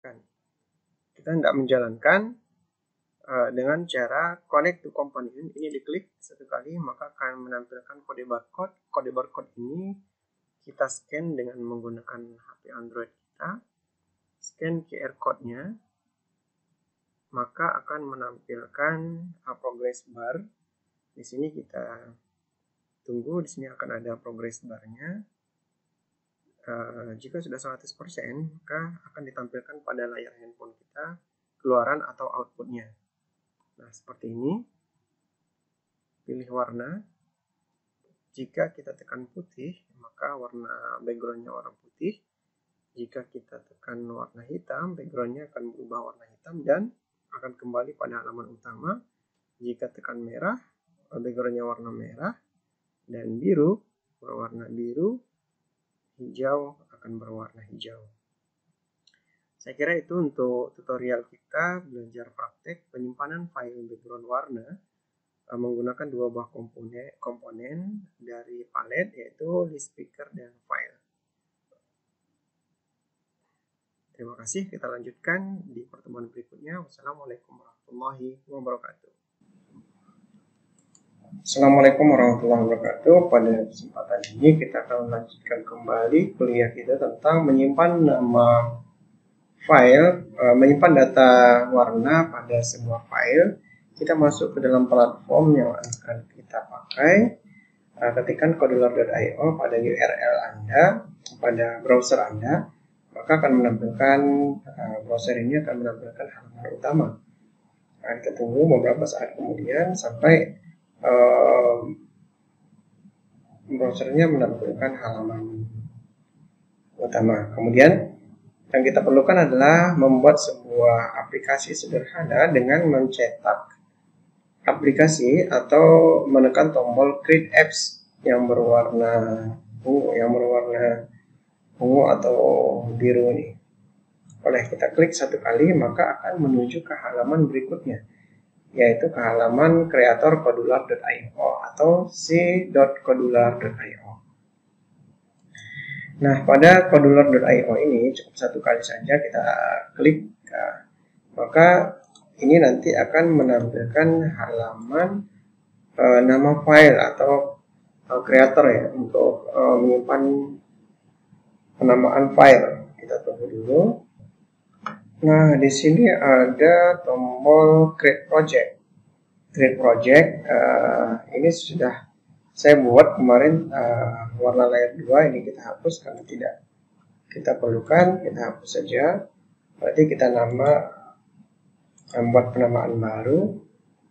menjalankan. Kita hendak menjalankan dengan cara connect to component. Ini diklik satu kali maka akan menampilkan kode barcode. Kode barcode ini kita scan dengan menggunakan HP Android kita. Scan QR code-nya, maka akan menampilkan progress bar. Di sini kita tunggu, di sini akan ada progress bar-nya. Jika sudah 100%, maka akan ditampilkan pada layar handphone kita keluaran atau output-nya. Nah, seperti ini. Pilih warna. Jika kita tekan putih, maka warna background-nya warna putih. Jika kita tekan warna hitam, background-nya akan berubah warna hitam dan akan kembali pada halaman utama. Jika tekan merah, background-nya warna merah. Dan biru, berwarna biru. Hijau akan berwarna hijau. Saya kira itu untuk tutorial kita belajar praktek penyimpanan file background warna menggunakan dua buah komponen dari palet, yaitu list picker dan file. Terima kasih, kita lanjutkan di pertemuan berikutnya. Wassalamualaikum warahmatullahi wabarakatuh. Assalamualaikum warahmatullahi wabarakatuh. Pada kesempatan ini kita akan melanjutkan kembali kuliah kita tentang menyimpan nama file, menyimpan data warna pada sebuah file. Kita masuk ke dalam platform yang akan kita pakai. Ketikkan codeler.io pada URL Anda, pada browser Anda, maka akan menampilkan browser ini akan menampilkan halaman utama. Kita tunggu beberapa saat kemudian sampai browsernya menampilkan halaman utama. Kemudian yang kita perlukan adalah membuat sebuah aplikasi sederhana dengan mencetak aplikasi atau menekan tombol create apps yang berwarna ungu atau biru ini. Oleh kita klik satu kali maka akan menuju ke halaman berikutnya, yaitu ke halaman kreator codular.io atau c.codular.io. Nah, pada codular.io ini cukup satu kali saja kita klik, maka ini nanti akan menampilkan halaman nama file atau kreator ya untuk menyimpan penamaan file. Kita tunggu dulu. Nah, di sini ada tombol create project. Create project ini sudah saya buat kemarin warna layer 2, ini kita hapus karena tidak kita perlukan, kita hapus saja. Berarti kita membuat penamaan baru.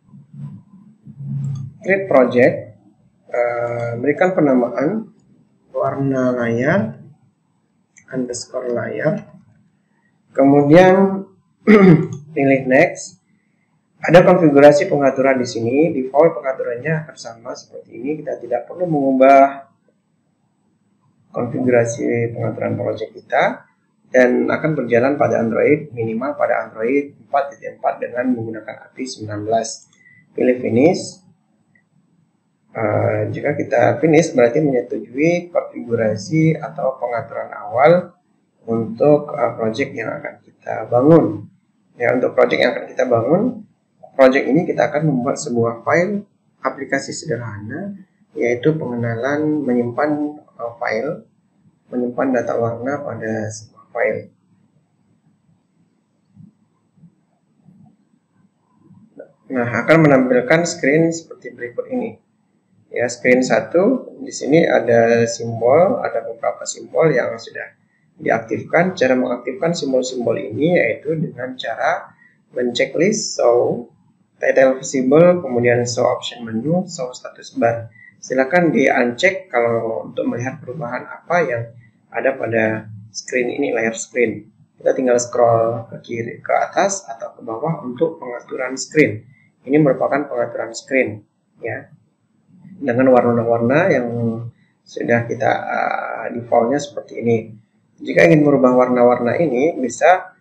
Create project, berikan penamaan warna layar underscore layar. Kemudian pilih next. Ada konfigurasi pengaturan di sini. Default pengaturannya akan sama seperti ini. Kita tidak perlu mengubah konfigurasi pengaturan project kita dan akan berjalan pada Android, minimal pada Android 4.4 dengan menggunakan API 19. Pilih finish. Jika kita finish berarti menyetujui konfigurasi atau pengaturan awal untuk project yang akan kita bangun. Ya, untuk project yang akan kita bangun, project ini kita akan membuat sebuah file aplikasi sederhana, yaitu pengenalan menyimpan file, menyimpan data warna pada sebuah file. Nah, akan menampilkan screen seperti berikut ini. Ya, screen 1, di sini ada simbol, ada beberapa simbol yang sudah diaktifkan. Cara mengaktifkan simbol-simbol ini yaitu dengan cara menceklis show title visible, kemudian show option menu, show status bar. Silakan di uncheck kalau untuk melihat perubahan apa yang ada pada screen ini, layar screen. Kita tinggal scroll ke kiri, ke atas atau ke bawah untuk pengaturan screen. Ini merupakan pengaturan screen, ya, dengan warna-warna yang sudah kita defaultnya seperti ini. Jika ingin merubah warna-warna ini, bisa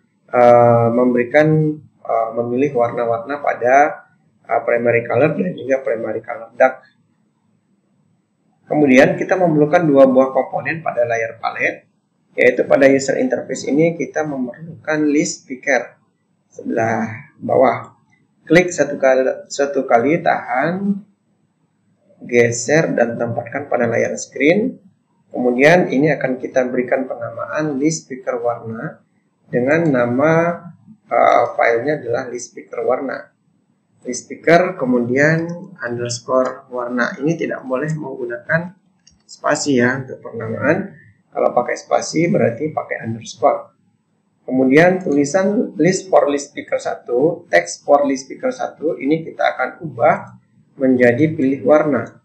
memilih warna-warna pada primary color dan juga primary color dark. Kemudian kita memerlukan dua buah komponen pada layar palet. yaitu pada user interface ini kita memerlukan list picker sebelah bawah. Klik satu kali, tahan, geser dan tempatkan pada layar screen. Kemudian ini akan kita berikan penamaan list picker warna dengan nama filenya adalah list picker warna. List picker kemudian underscore warna. Ini tidak boleh menggunakan spasi ya untuk penamaan. Kalau pakai spasi berarti pakai underscore. Kemudian tulisan list for list picker 1, text for list picker 1 ini kita akan ubah menjadi pilih warna.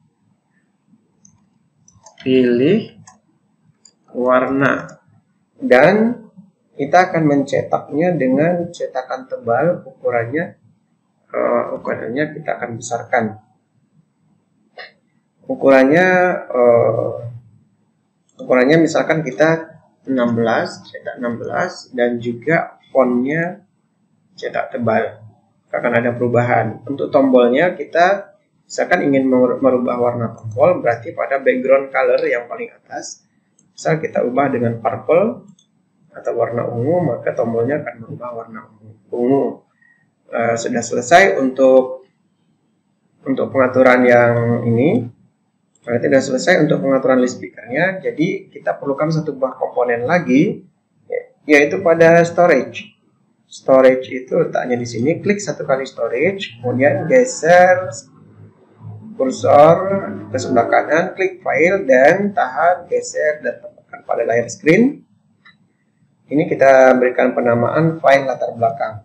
Pilih warna. Dan kita akan mencetaknya dengan cetakan tebal, ukurannya kita akan besarkan. Ukurannya misalkan kita 16, cetak 16 dan juga fontnya cetak tebal. Akan ada perubahan. Untuk tombolnya kita misalkan ingin merubah warna tombol, berarti pada background color yang paling atas, misal kita ubah dengan purple atau warna ungu, maka tombolnya akan berubah warna ungu. Sudah selesai untuk pengaturan yang ini. Berarti sudah selesai untuk pengaturan list pickernya. Jadi kita perlukan satu buah komponen lagi, yaitu pada storage. Storage itu letaknya di sini. Klik satu kali storage, kemudian geser kursor ke sebelah kanan, klik file dan tahan, geser dan tempatkan pada layar screen. Ini kita berikan penamaan file latar belakang.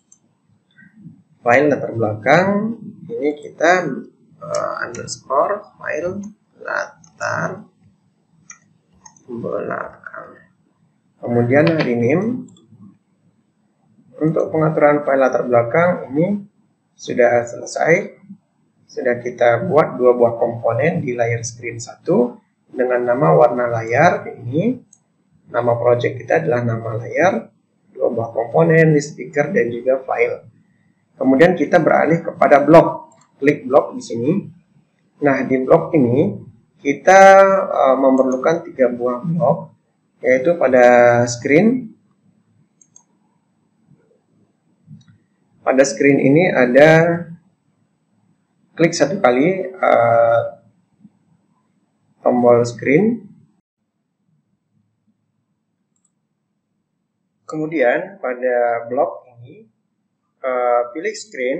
File latar belakang ini kita underscore file latar belakang. Kemudian rename. Untuk pengaturan file latar belakang ini sudah selesai. Sudah kita buat dua buah komponen di layar screen 1 dengan nama warna layar. Ini nama project kita adalah nama layar, dua buah komponen, list picker dan juga file. Kemudian kita beralih kepada blok. Klik blok di sini. Nah, di blok ini kita memerlukan 3 buah blok, yaitu pada screen. Pada screen ini ada klik satu kali tombol screen. Kemudian pada blok ini pilih screen.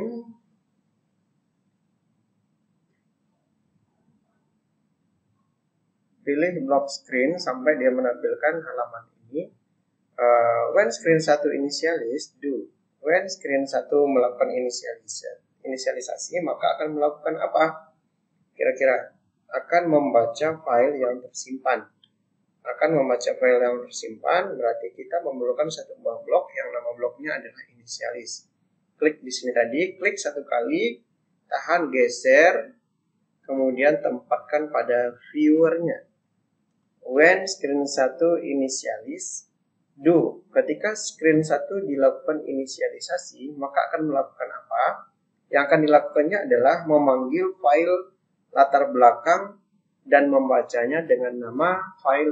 Pilih blok screen sampai dia menampilkan halaman ini. When screen 1 initialize, do. When screen 1 melakukan inisialisasi, maka akan melakukan apa? Kira-kira akan membaca file yang tersimpan. Akan membaca file yang tersimpan berarti kita memerlukan satu buah blok yang nama bloknya adalah initialize. Klik di sini tadi, klik satu kali, tahan, geser, kemudian tempatkan pada viewernya. When screen 1 initialize, do. Ketika screen 1 dilakukan inisialisasi, maka akan melakukan apa? Yang akan dilakukannya adalah memanggil file latar belakang dan membacanya dengan nama file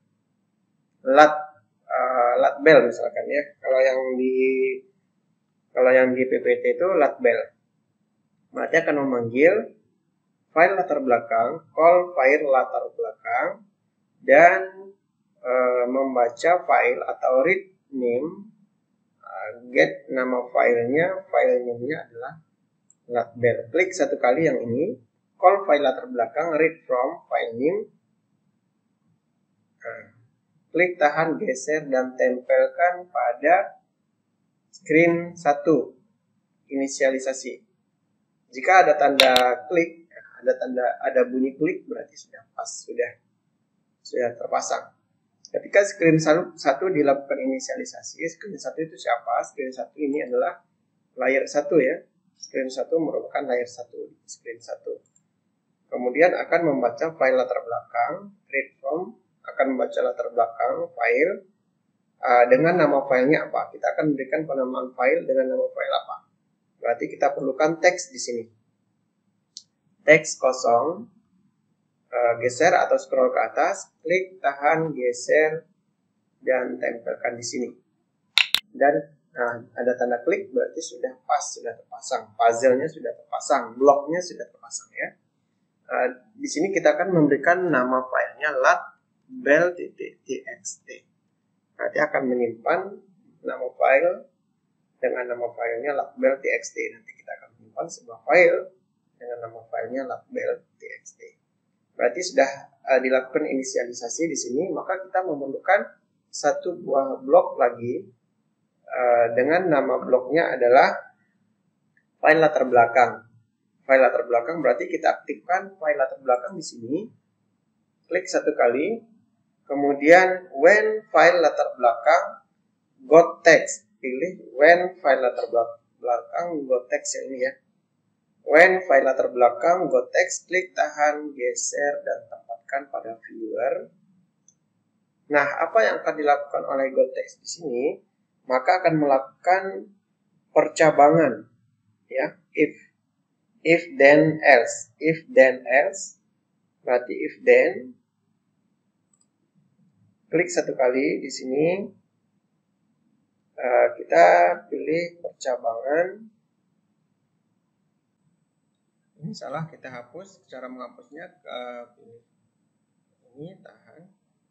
latbel misalkan ya. Kalau yang di PPT itu latbel. Berarti akan memanggil file latar belakang, call file latar belakang, dan membaca file atau read name, get nama filenya, file name-nya adalah latbel. Klik satu kali yang ini, call file latar belakang, read from file name, klik tahan, geser dan tempelkan pada screen 1 inisialisasi. Jika ada tanda klik, ada bunyi klik, berarti sudah pas, sudah terpasang. Ketika screen 1 dilakukan inisialisasi, screen 1 itu siapa? Screen 1 ini adalah layar 1 ya. Screen 1 merupakan layar 1 screen 1. Kemudian akan membaca file latar belakang, read from, akan membaca latar belakang file dengan nama filenya apa? Kita akan berikan penamaan file dengan nama file apa? Berarti kita perlukan teks di sini. Teks kosong. Geser atau scroll ke atas, klik, tahan, geser, dan tempelkan di sini. Dan ada tanda klik, berarti sudah pas, sudah terpasang. Puzzle-nya sudah terpasang, bloknya sudah terpasang ya. Di sini kita akan memberikan nama filenya latbel.txt. Nanti akan menyimpan nama file dengan nama filenya latbel.txt. Nanti kita akan menyimpan sebuah file dengan nama filenya latbel.txt. Berarti sudah dilakukan inisialisasi di sini, maka kita memerlukan satu buah blok lagi dengan nama bloknya adalah file latar belakang. File latar belakang berarti kita aktifkan file latar belakang di sini. Klik satu kali. Kemudian when file latar belakang got text. Pilih when file latar belakang got text yang ini ya. When file latar belakang got text, klik tahan, geser dan tempatkan pada viewer. Nah, apa yang akan dilakukan oleh got text di sini? Maka akan melakukan percabangan ya, if then else, berarti if then, klik satu kali di sini, kita pilih percabangan. Ini salah, kita hapus. Cara menghapusnya pilih ini, tahan.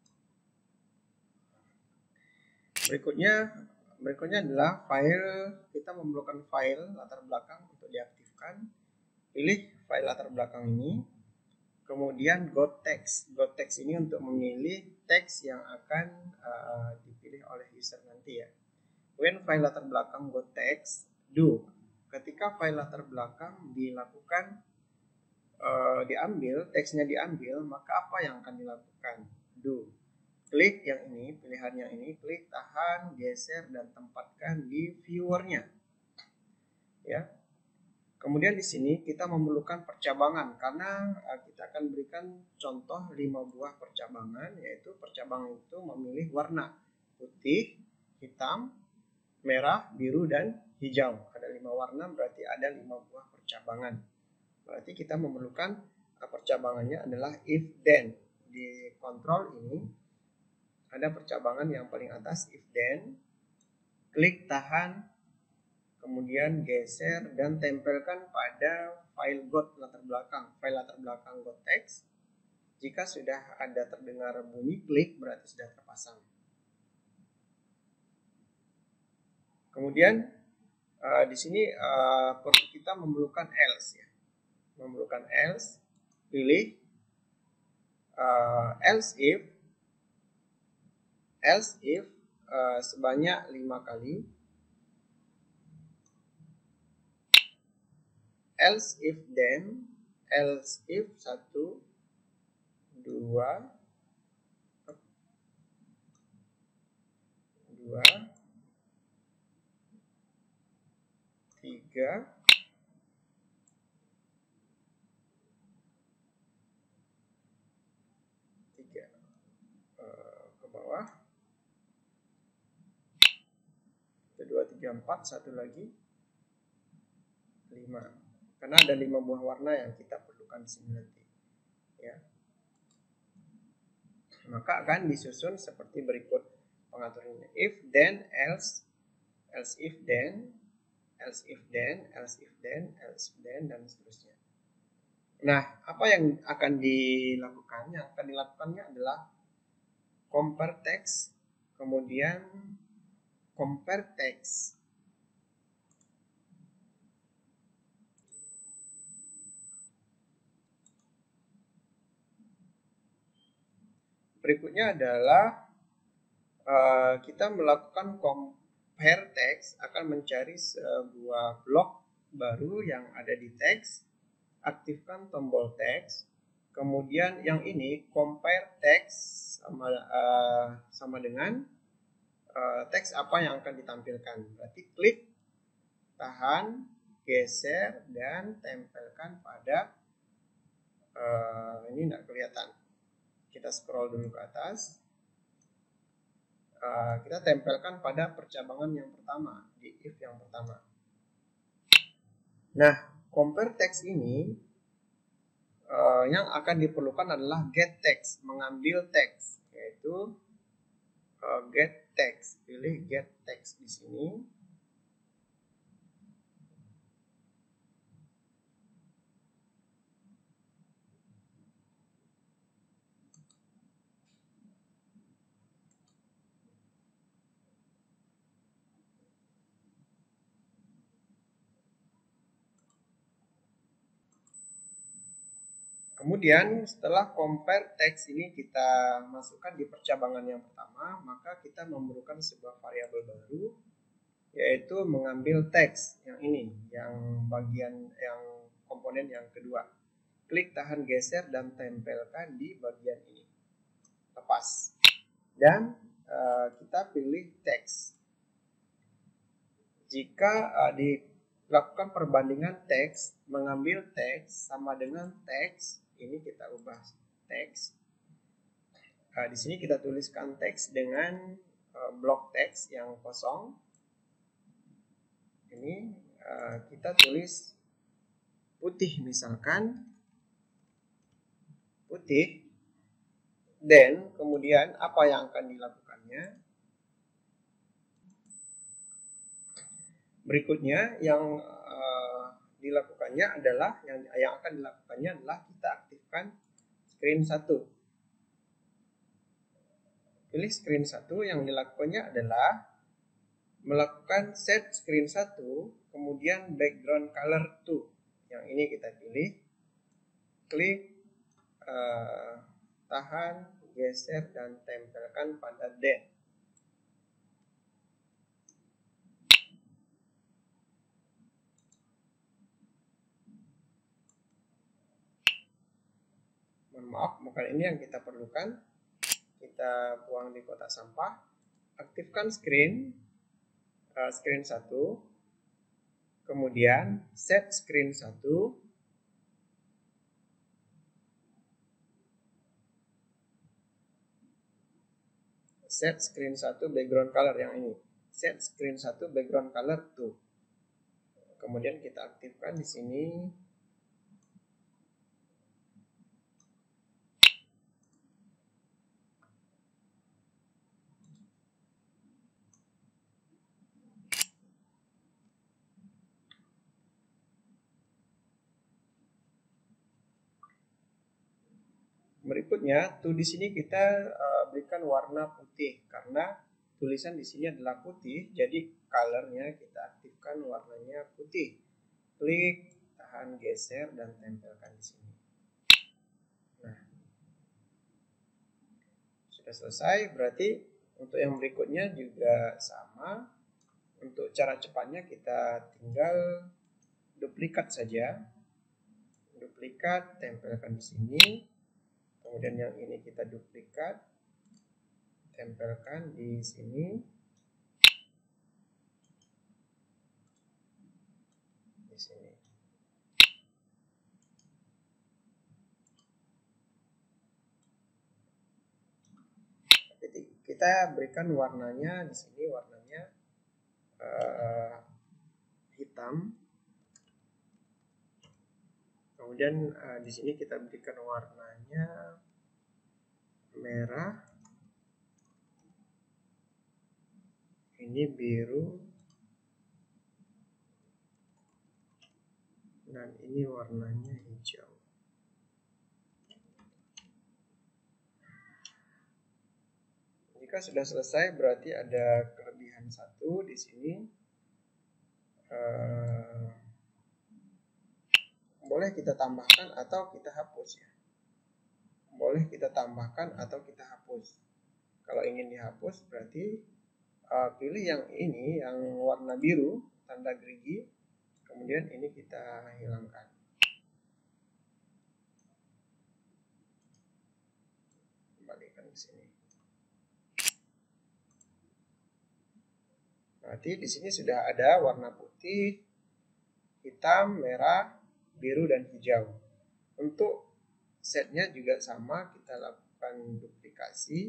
Berikutnya adalah file. Kita memerlukan file latar belakang untuk diaktifkan. Pilih file latar belakang ini. Kemudian got text. Got text ini untuk memilih teks yang akan dipilih oleh user nanti ya. When file latar belakang got text, do. Ketika file latar belakang dilakukan diambil, teksnya diambil, maka apa yang akan dilakukan? Do. Klik yang ini, pilihan yang ini, klik tahan, geser dan tempatkan di viewernya. Ya. Kemudian di sini kita memerlukan percabangan karena kita akan berikan contoh 5 buah percabangan, yaitu percabangan itu memilih warna putih, hitam, merah, biru dan hijau. Ada 5 warna, berarti ada 5 buah percabangan. Berarti kita memerlukan percabangannya adalah if then. Di kontrol ini ada percabangan yang paling atas, if then, klik tahan, kemudian geser dan tempelkan pada file got latar belakang, file latar belakang got text. Jika sudah ada terdengar bunyi klik, berarti sudah terpasang. Kemudian di sini kita memerlukan else ya, memerlukan else, pilih else if sebanyak 5 kali. Else if then, else if 1, 2, 3, 3 ke bawah, 2, 3, 4, satu lagi 5. Karena ada 5 buah warna yang kita perlukan di sini nanti. Ya. Maka akan disusun seperti berikut pengaturannya. If then else, else if then, else if then, else if then, else if then, dan seterusnya. Nah, apa yang akan dilakukan? Yang akan dilakukannya adalah compare text, kemudian compare text. Berikutnya adalah kita melakukan compare text, akan mencari sebuah blok baru yang ada di teks, aktifkan tombol teks, kemudian yang ini compare text sama dengan teks apa yang akan ditampilkan. Berarti klik, tahan, geser dan tempelkan pada ini tidak kelihatan. Kita scroll dulu ke atas. Kita tempelkan pada percabangan yang pertama, di if yang pertama. Nah, compare text ini yang akan diperlukan adalah get text, mengambil teks, yaitu get text, pilih get text di sini. Kemudian setelah compare text ini kita masukkan di percabangan yang pertama, maka kita memerlukan sebuah variabel baru, yaitu mengambil teks yang ini, yang bagian yang komponen yang kedua. Klik tahan geser dan tempelkan di bagian ini. Lepas. Dan kita pilih teks. Jika dilakukan perbandingan teks, mengambil teks sama dengan teks, ini kita ubah teks. Di sini kita tuliskan teks dengan blok teks yang kosong. Ini kita tulis putih misalkan, putih. Dan kemudian apa yang akan dilakukannya? Berikutnya yang dilakukannya adalah yang akan dilakukannya adalah kita aktifkan screen 1. Pilih screen 1, yang dilakukannya adalah melakukan set screen 1, kemudian background color 2. Yang ini kita pilih, klik, tahan, geser, dan tempelkan pada den. Mohon maaf, bukan ini yang kita perlukan. Kita buang di kotak sampah. Aktifkan screen 1, kemudian set screen 1, set screen 1 background color yang ini, set screen 1 background color 2. Kemudian kita aktifkan di sini. Berikutnya, di sini kita berikan warna putih karena tulisan di sini adalah putih, jadi colornya kita aktifkan warnanya putih. Klik, tahan, geser, dan tempelkan di sini. Nah, sudah selesai. Berarti untuk yang berikutnya juga sama. Untuk cara cepatnya kita tinggal duplikat saja. Duplikat, tempelkan di sini. Kemudian yang ini kita duplikat, tempelkan di sini, di sini. Kita berikan warnanya di sini, warnanya hitam. Kemudian di sini kita berikan warnanya merah. Ini biru. Dan ini warnanya hijau. Jika sudah selesai, berarti ada kelebihan 1 di sini. Boleh kita tambahkan atau kita hapus ya. Boleh kita tambahkan atau kita hapus. Kalau ingin dihapus berarti pilih yang ini, yang warna biru, tanda gerigi. Kemudian ini kita hilangkan. Kembalikan ke sini. Berarti di sini sudah ada warna putih, hitam, merah, biru, dan hijau. Untuk setnya juga sama, kita lakukan duplikasi.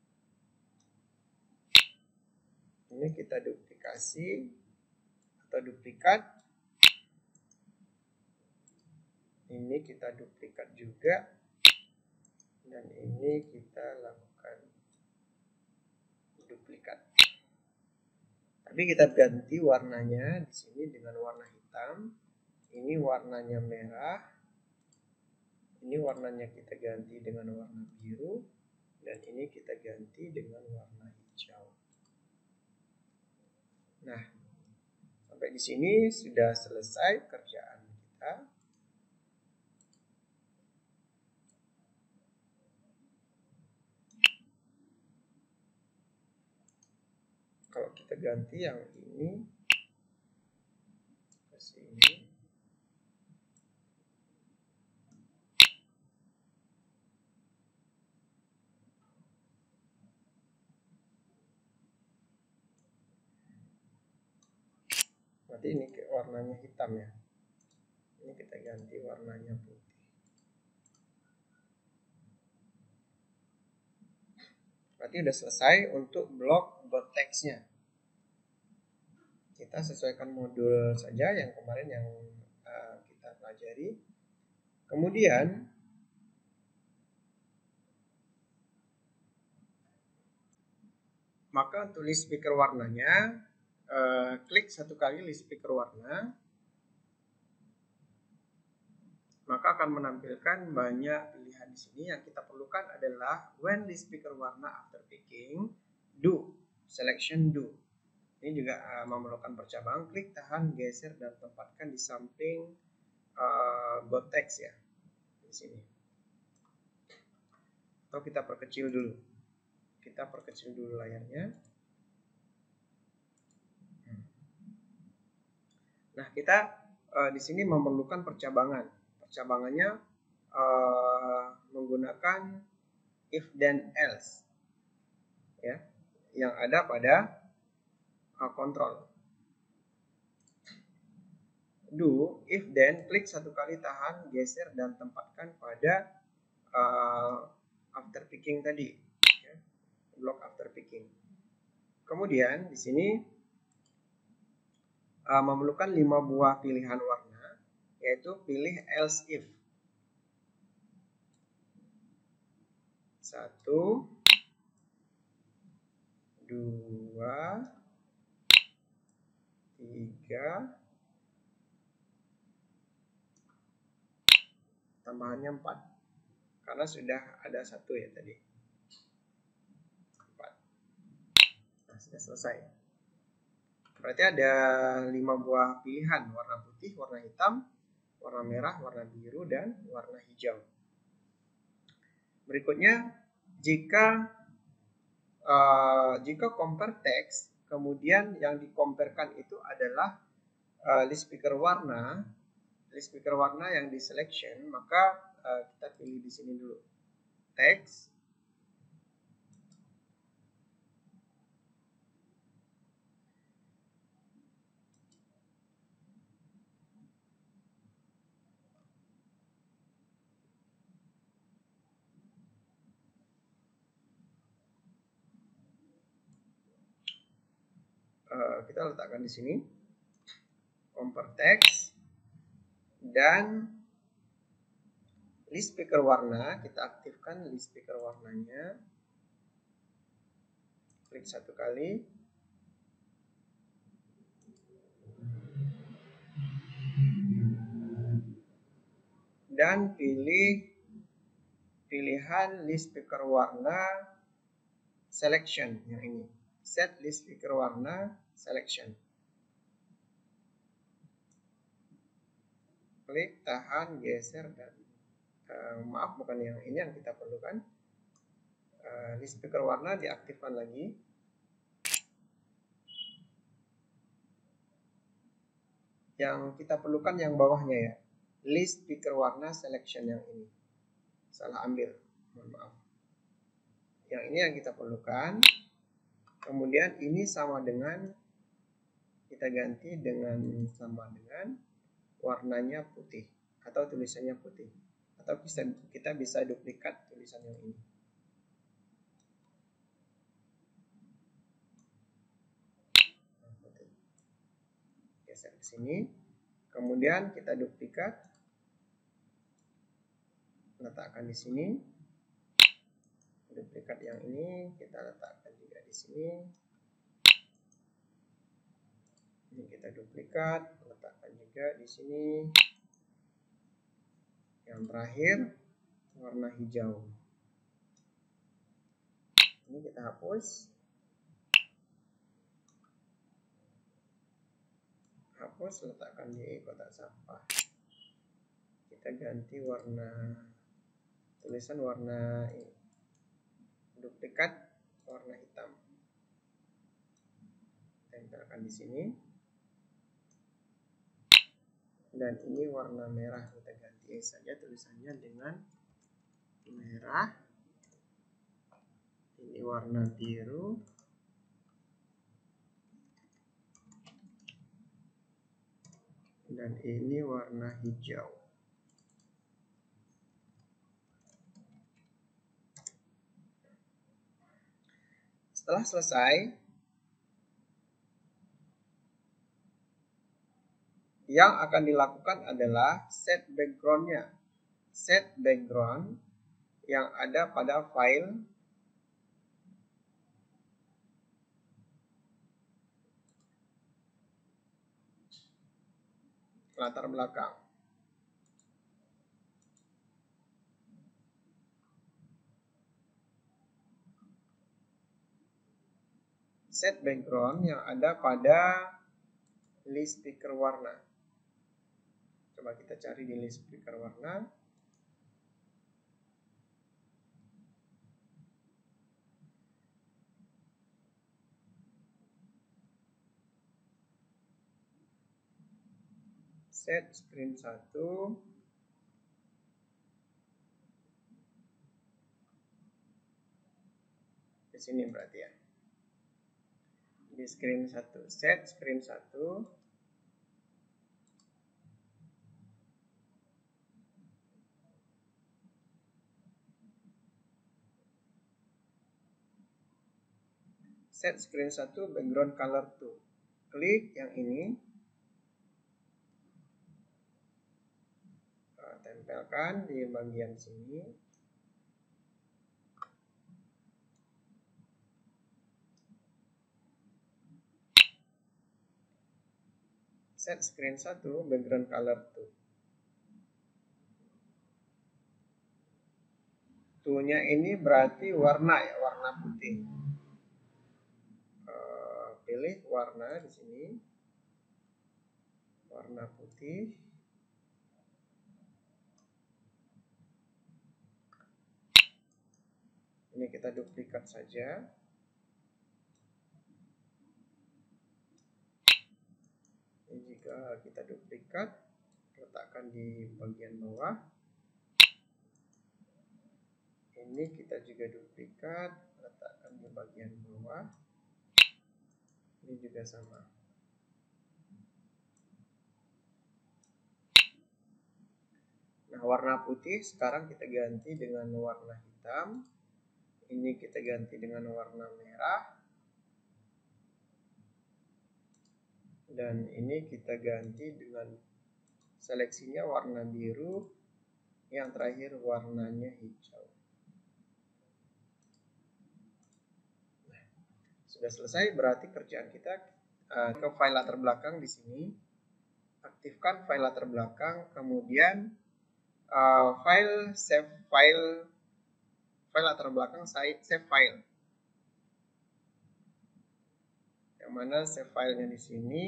Ini kita duplikasi atau duplikat. Ini kita duplikat juga. Dan ini kita lakukan duplikat. Tapi kita ganti warnanya di sini dengan warna hitam. Ini warnanya merah. Ini warnanya kita ganti dengan warna biru. Dan ini kita ganti dengan warna hijau. Nah, sampai di sini sudah selesai kerjaan kita. Kalau kita ganti yang ini ke sini, berarti ini warnanya hitam ya. Ini kita ganti warnanya putih. Berarti udah selesai untuk blok teksnya. Kita sesuaikan modul saja yang kemarin yang kita pelajari. Kemudian maka untuk list speaker warnanya, klik satu kali list speaker warna, maka akan menampilkan banyak pilihan di sini. Yang kita perlukan adalah when list speaker warna after picking, do, selection do. Ini juga memerlukan percabangan, klik, tahan, geser, dan tempatkan di samping got text ya, di sini. Atau kita perkecil dulu. Kita perkecil dulu layarnya. Nah, kita di sini memerlukan percabangan. Percabangannya menggunakan if then else, ya, yang ada pada kontrol. Do, if then, klik satu kali, tahan, geser, dan tempatkan pada after picking tadi, ya, blok after picking. Kemudian di sini memerlukan 5 buah pilihan warna, yaitu pilih else if. 1, 2, 3, tambahannya 4, karena sudah ada 1 ya tadi. 4. Nah, sudah selesai. Berarti ada 5 buah pilihan, warna putih, warna hitam, warna merah, warna biru, dan warna hijau. Berikutnya, jika compare text, kemudian yang dikomparekan itu adalah list speaker warna yang di selection, maka kita pilih di sini dulu text, kita letakkan di sini compare text, dan list speaker warna kita aktifkan list speaker warnanya, klik satu kali, dan pilih pilihan list speaker warna selection yang ini, set list speaker warna selection. Klik, tahan, geser, dan maaf, bukan yang ini yang kita perlukan. List speaker warna diaktifkan lagi. Yang kita perlukan yang bawahnya ya, list speaker warna selection yang ini. Salah ambil, mohon maaf. Yang ini yang kita perlukan. Kemudian ini sama dengan, kita ganti dengan sama dengan warnanya putih atau tulisannya putih, atau kita bisa duplikat tulisan yang ini. Geser ke sini, kemudian kita duplikat, letakkan di sini, duplikat yang ini kita letakkan juga di sini. Ini kita duplikat, letakkan juga di sini. Yang terakhir warna hijau. Ini kita hapus. Hapus, letakkan di kotak sampah. Kita ganti warna tulisan warna ini. Duplikat warna hitam. Tempelkan di sini. Dan ini warna merah, kita ganti saja tulisannya dengan merah. Ini warna biru. Dan ini warna hijau. Setelah selesai, yang akan dilakukan adalah set background-nya. Set background yang ada pada file latar belakang. Set background yang ada pada list picker warna. Coba kita cari di list picker warna. Set screen 1. Di sini berarti ya. Di screen 1, set screen 1. Set screen 1 background color 2. Klik yang ini. Tempelkan di bagian sini. Set screen 1 background color 2. 2-nya ini berarti warna ya, warna putih. Pilih warna di sini. Warna putih. Ini kita duplikat saja. Ini juga kita duplikat, letakkan di bagian bawah. Ini kita juga duplikat, letakkan di bagian bawah. Ini juga sama. Nah, warna putih sekarang kita ganti dengan warna hitam. Ini kita ganti dengan warna merah. Dan ini kita ganti dengan seleksinya warna biru. Yang terakhir warnanya hijau. Nah, sudah selesai, berarti kerjaan kita ke file latar belakang di sini. Aktifkan file latar belakang, kemudian file latar belakang save file. Yang mana save filenya di sini.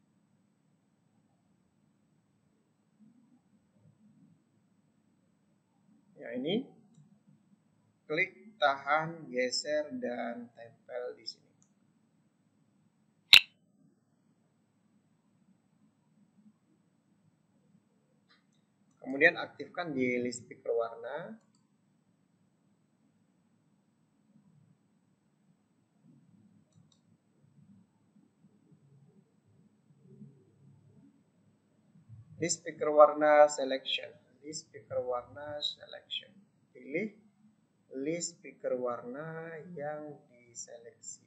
Ya, ini klik, tahan, geser, dan tempel di sini. Kemudian aktifkan di list picker warna. List picker warna selection. List picker warna selection. Pilih list picker warna yang diseleksi.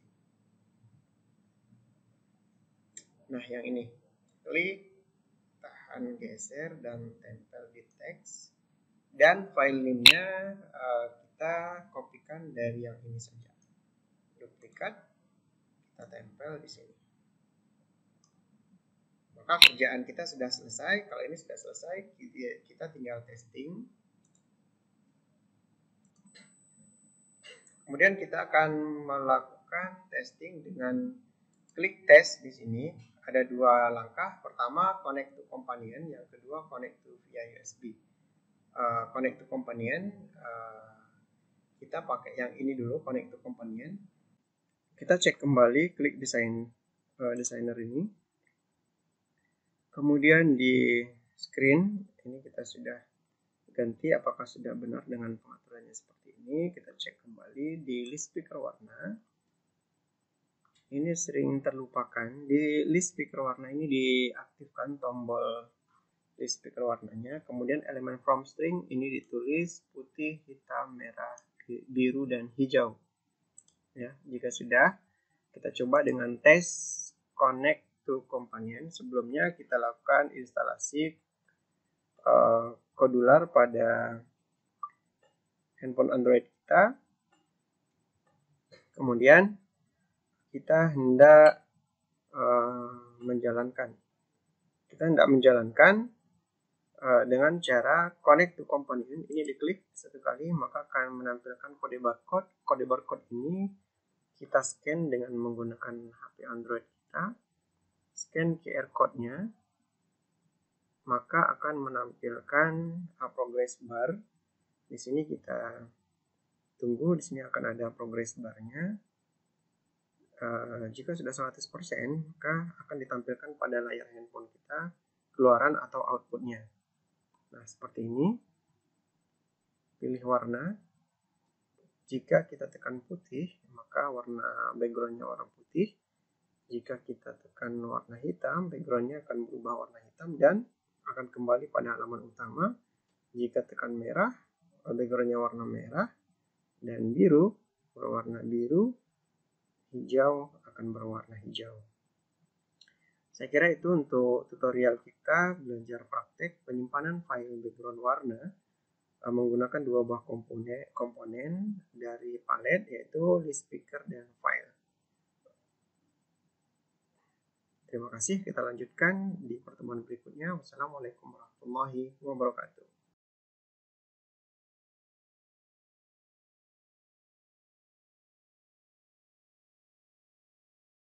Nah, yang ini. Klik, tahan, geser, dan tempel di teks. Dan file name-nya kita kopikan dari yang ini saja. Duplikat, kita tempel di sini. Maka kerjaan kita sudah selesai. Kalau ini sudah selesai, kita tinggal testing. Kemudian kita akan melakukan testing dengan klik tes di sini. Ada dua langkah. Pertama, connect to companion. Yang kedua, connect to via USB. Connect to companion, kita pakai yang ini dulu, connect to companion. Kita cek kembali, klik designer ini. Kemudian di screen ini kita sudah ganti apakah sudah benar dengan pengaturannya seperti ini. Kita cek kembali di list speaker warna. Ini sering terlupakan. Di list speaker warna ini diaktifkan tombol list speaker warnanya. Kemudian elemen from string ini ditulis putih, hitam, merah, biru, dan hijau. Ya, jika sudah, kita coba dengan tes connect to companion. Sebelumnya kita lakukan instalasi kodular pada handphone Android kita. Kemudian kita hendak menjalankan. Dengan cara connect to companion. Ini diklik satu kali maka akan menampilkan kode barcode. Kode barcode ini kita scan dengan menggunakan HP Android kita. Scan QR code-nya, maka akan menampilkan progress bar. Di sini kita tunggu, di sini akan ada progress bar-nya. Jika sudah 100%, maka akan ditampilkan pada layar handphone kita keluaran atau output-nya. Nah, seperti ini. Pilih warna. Jika kita tekan putih, maka warna background-nya warna putih. Jika kita tekan warna hitam, background-nya akan berubah warna hitam dan akan kembali pada halaman utama. Jika tekan merah, background-nya warna merah. Dan biru, berwarna biru. Hijau akan berwarna hijau. Saya kira itu untuk tutorial kita belajar praktek penyimpanan file background warna menggunakan dua buah komponen dari palet, yaitu list speaker dan file. Terima kasih, kita lanjutkan di pertemuan berikutnya. Wassalamualaikum warahmatullahi wabarakatuh.